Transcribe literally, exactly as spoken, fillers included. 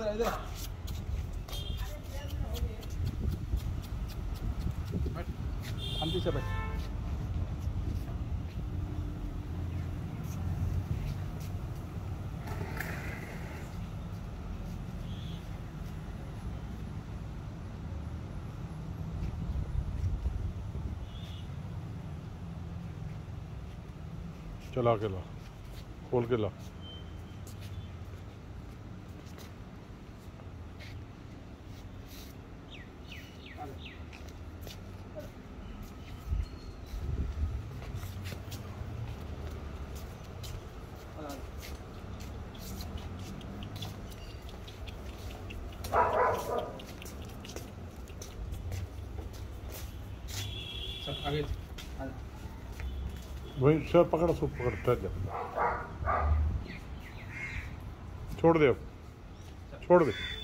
इधर शांति से बैठ। चला के ला, खोल के ला। आगे वही सर पकड़, सूप पकड़ जा, छोड़ दे अब, छोड़ दे।